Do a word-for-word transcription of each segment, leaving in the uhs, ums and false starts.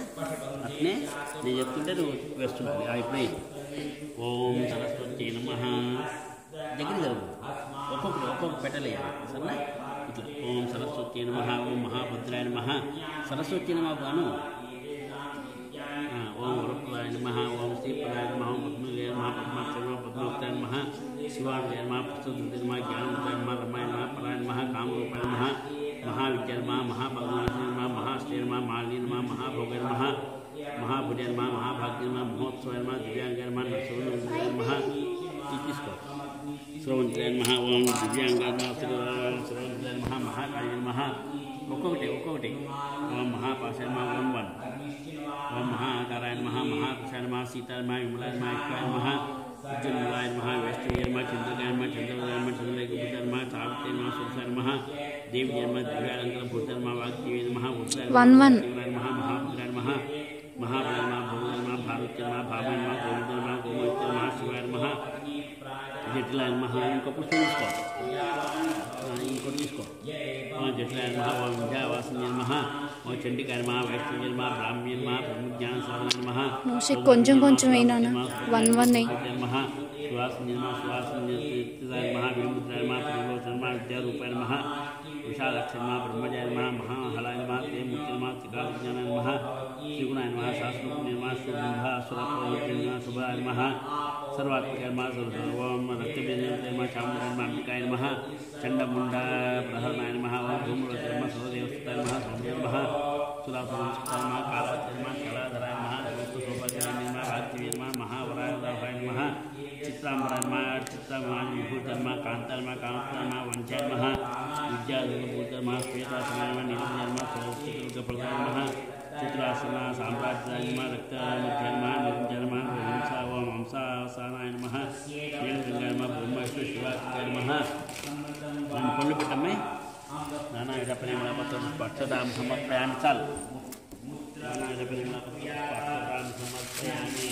అట్నే నేను చెప్తుంటే నువ్వు వేస్తుంటుంది అయిపోయి ఓం సరస్వతి నమః దగ్గర జరుగు ఒక్కొక్కటి ఒక్కొక్క పెట్టలేయాలి సరేనా ఇట్లా ఓం సరస్వతి నమః ఓం మహాభద్రాయ నమః సరస్వతి నమః గాను ఓం వరుణాయ నమః ఓం శ్రీపదాయ నమః ఓం పద్మజాయ నమః పద్మాక్షయ నమః పద్మవక్తాయ నమః శివాయ నమః పుస్తకృతాయ నమః జ్ఞానముద్రాయ నమః రమాయ నమః పరాయ నమః కామరూపాయ నమః महाविद्या नमः महाभगवान नमः महाश्री नमः मालिनी नमः महाभोग नमः महाभुज नमः महाभाग्य नमः महोत्सव नमः दिव्यांग नमः नरसोन्नय नमः इसको श्रवणत्य नमः ओम दिव्यांग नमः श्रवणत्य नमः महाकाय नमः ఒక్కొక్కటి ఒక్కొక్కటి ఓం మహాపాశాయ నమః ఓం వన్ ఓం మహాకారాయ నమః మహాకృషాయ నమః సీతాయ నమః విమలాయ నమః ఐక్యాయ నమః ఉజ్జన్మలాయ నమః వేష్టవ్యాయ నమః చంద్రకాయ నమః చంద్రవదాయ నమః చంద్రలేఖభూతాయ నమః సావిత్ర్యాయ నమః సురసాయ నమః దేవి జన్మ దివ్యాలంకరభూతాయ నమః వాగ్దేవి నమః ఉత్తరాయ నమః మహాభద్రాయ నమః మహాబలాయ నమః భోగాయ నమః భారత్య నమః భావాయ నమః గోవిందాయ నమః గోమూర్తాయ నమః శివాయ నమః జటిలాయ నమః ఇంకో పుస్తకం తీసుకో ఇంకోటి తీసుకో జటిలాయ నమః ఓం విద్యావాసిన్య నమః ఓం చండికాయ నమః వైష్ణవ్య నమః బ్రాహ్మ్య నమః బ్రహ్మజ్ఞాన సాధన నమః కొంచెం కొంచెం అయినా వన్ వన్ నమః సువాసిన్య నమః సువాసిన్య నమః విముద్రాయ నమః ప్రియోచన నమః విద్యారూపాయ నమః విశాలక్ష నమః బ్రహ్మజాయ నమః మహాహలాయ నమః దేవమూర్తి నమః త్రికాలజ్ఞాన నమః శ్రీగుణాయ నమః శాస్త్రోక్తి నమః శుభాసురప్రవృత్తి నమః శుభాయ నమః सर्वात्मक नमः ओम रक्तबीजाय नमः चामुंडाय नमः अंबिकाय नमः चंडमुंडा प्रहरणाय नमः ओम धूम्रवत्याय नमः सर्वदेवस्ताय नमः सौम्याय नमः सुरासुरंसुताय नमः कालावत्याय नमः कलाधराय नमः गोपसोपाध्याय नमः भाग्यवे नमः महावराय नमः चित्रांबराय नमः चित्रांबराय विभूताय नमः कांताय नमः कांताय नमः वंचाय नमः विद्याधरभूताय नमः श्वेतासनाय नमः नीलमय नमः सर्वोत्तरप्रदाय नमः चित्रासन साम्राज्याय नमः रक्तमध्याय नमः निरंजय नमः हिंसा ओम हंसासानाय नमः नीलगंगाय नमः ब्रह्मेश्वर शिवाय नमः మనం పళ్ళు పెట్టమే నానా ఎడపని మలపత్రం పక్షదాం సమర్పయామి చాలు నానా ఎడపని మలపత్రం పక్షదాం సమర్పయామి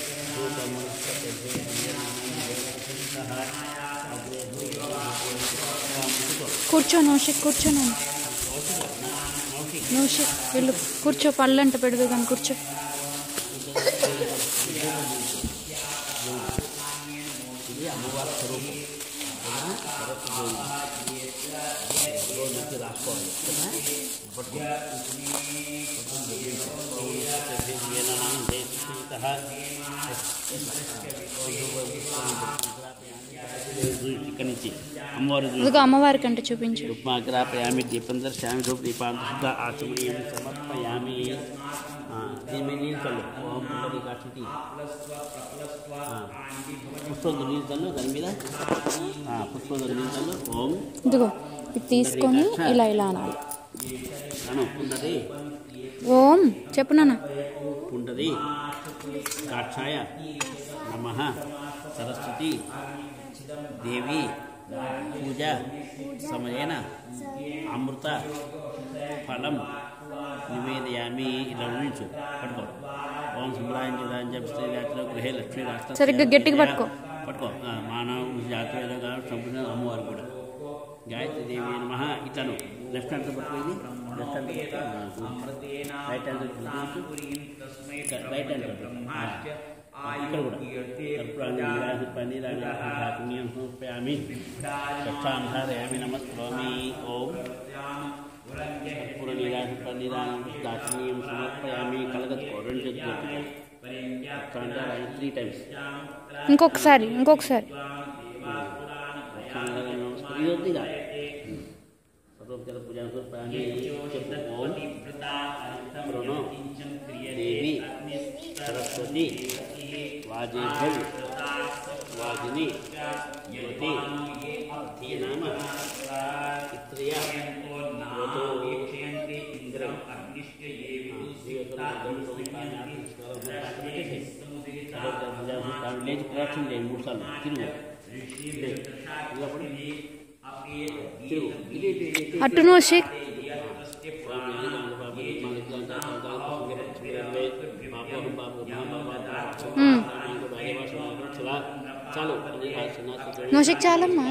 కూర్చో నౌషిక్ కూర్చో నాన్న నౌషిక్ వెళ్ళు కూర్చో పళ్ళంట పెడదు కానీ కూర్చో ఇది అమ్మవారి స్వరూపం రాసుకోవాలి ఇక్కడి నుంచి అమ్మవారు అమ్మవారి కంటే చూపించు రూపాగ్రాపయామి దీపం దర్శయామి ధూప దీపాంత శుద్ధ ఆచమనీయం సమర్పయామి దీని నీళ్ళు చల్లు ఓం పుండరీ కాక్షి పుష్పంతో నీళ్ళు చల్లు దాని మీద పుష్పంతో నీళ్ళు చల్లు ఓం ఇదిగో ఇది తీసుకొని ఇలా ఇలా అనాలి పుండరీ ఓం చెప్పు నాన్న పుండరీ కాక్షాయ నమః సరస్వతి దేవి పూజ సమయేన అమృత ఫలం నివేదయామి ఇలా ఊహించు పట్టుకో ఓం శుభ్రాయ జపిస్తే గృహే లక్ష్మీ రాష్ట్ర సరిగ్గా గట్టిగా పట్టుకో పట్టుకో మానవ జాతీయ సంపూర్ణ అమ్మవారు కూడా గాయత్రి దేవి నమః ఇతను లెఫ్ట్ హ్యాండ్తో పట్టుకోయింది left hand right hand right hand ఇక్కడ కూడా కర్పూరాన్ని పన్నీరాన్ని పుణ్యం సమర్పయామి కక్షాం ధారయామి నమస్కరోమి ఓం కర్పూరనీరాన్ని పన్నీరాన్ని దాక్షిణ్యం సమర్పయామి కలగత్తుకో రెండు చేతులు త్రీ టైమ్స్ ఇంకొకసారి ఇంకొకసారి ఇదొద్దిగా సర్వోపచార పూజ సమర్పయామి ఓం ప్రణో దేవి సరస్వతి వాజేభ్యం వాజిని జ్యోతి ధీనామ చిత్రయ వతో ఇంద్రం లేచి ప్రదక్షిణ చేయండి మూడు సార్లు తిరుగు తిరుగు అటు నౌషిక్ నౌషిక్ చాలమ్మా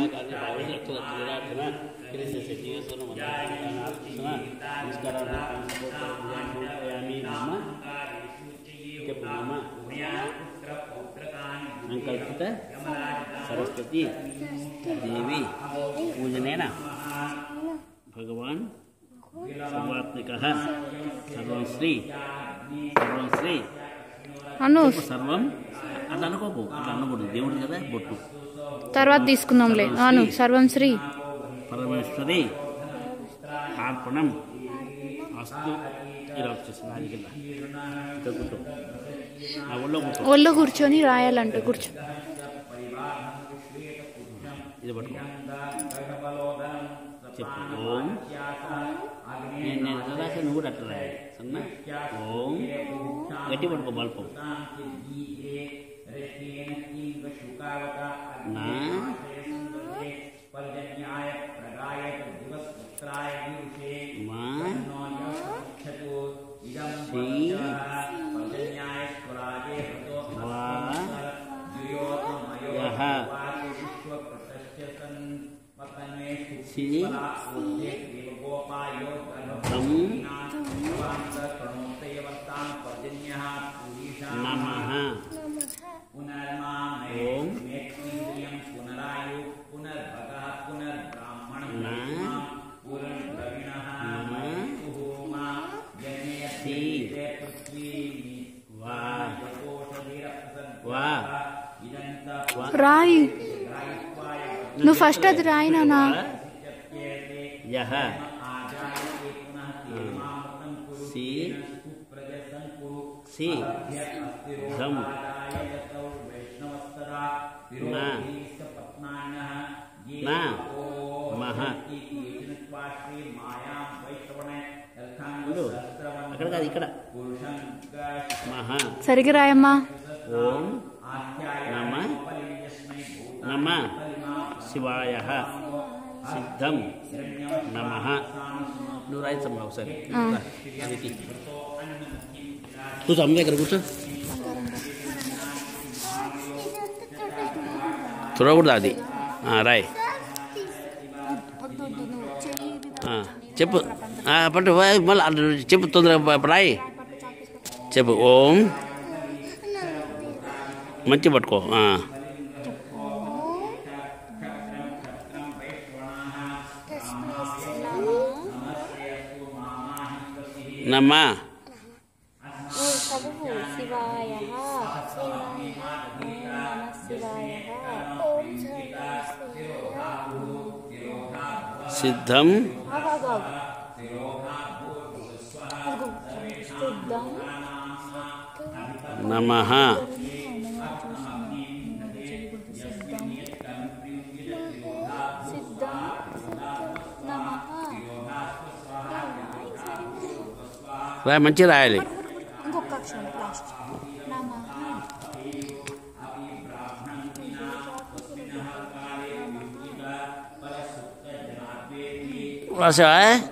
सरस्वती देवी पूजनेन भगवान सर्वात्मिकः सर्वं श्री सर्वं श्री అను సర్వం అట్లా అనుకోకు అట్లా అనకూడదు దేవుడు కదా బొట్టు తర్వాత తీసుకుందాంలే అను సర్వం శ్రీ పరమేశ్వరి అర్పణం అస్తు ఇలా వచ్చేసింది ఆదికెళ్ళ ఇక్కడ కూర్చో ఆ ఒళ్ళో కూర్చో ఒళ్ళో కూర్చొని రాయాలంట కూర్చో ఇది పట్టుకో చెప్పు ఓం నేను నేను ఎట్లా రాసా నువ్వు కూడా అట్లా రాయాలి సన్నా ఓం గట్టి పట్టుకో బల్పం నా మా శ్రీ వా యహ శ్రీ తం నమః ఓం నా శ్రీ వా వా రాయి నువ్వు ఫస్ట్ అది రాయి నానా యహ సి సి ధం నా నా మహ అక్కడ కాదు ఇక్కడ మహ సరిగ్గా రాయమ్మా ఓం నమ నమ శివాయ సిద్ధం నమ నువ్వు రాయచ్చమ్మా ఒకసారి అది కూర్చో అమ్మ దగ్గర కూర్చో చూడకూడదు అది రాయ్ చెప్పు పట్టు మళ్ళీ చెప్పు తొందరగా రాయి చెప్పు ఓం మంచి పట్టుకో నమ సిద్ధం నమః రాయ మంచిగా రాయాలి ఇంకొక అక్షరం లాస్ట్ రాసా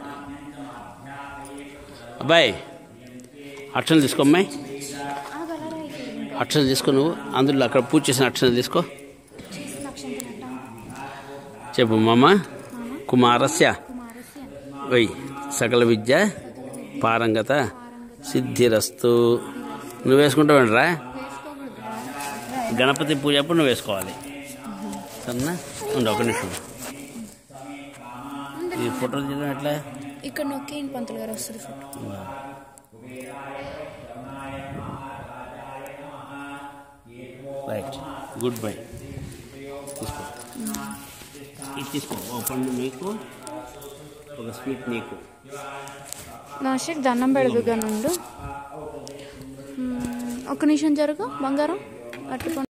అబ్బాయి అక్షరం తీసుకో అమ్మాయి అక్షరం తీసుకో నువ్వు అందులో అక్కడ పూజ చేసిన అక్షరం తీసుకో చెప్పు మామ కుమారస్య వై సకల విద్య పారంగత సిద్ధిరస్తు నువ్వు వేసుకుంటావురా గణపతి పూజ అప్పుడు నువ్వు వేసుకోవాలి సరేనా ఉండు ఒక నిమిషం ఈ ఫోటో తీయడం ఎట్లా ఇక్కడ నొక్కి పంతులు గారు వస్తుంది ఫోటో రైట్ గుడ్ బై తీసుకో ఇది తీసుకో ఒక పండు నీకు ఒక స్వీట్ నీకు నాషక్ దండం పెడదుగా నుండు ఒక నిమిషం జరుగు బంగారం అట్టు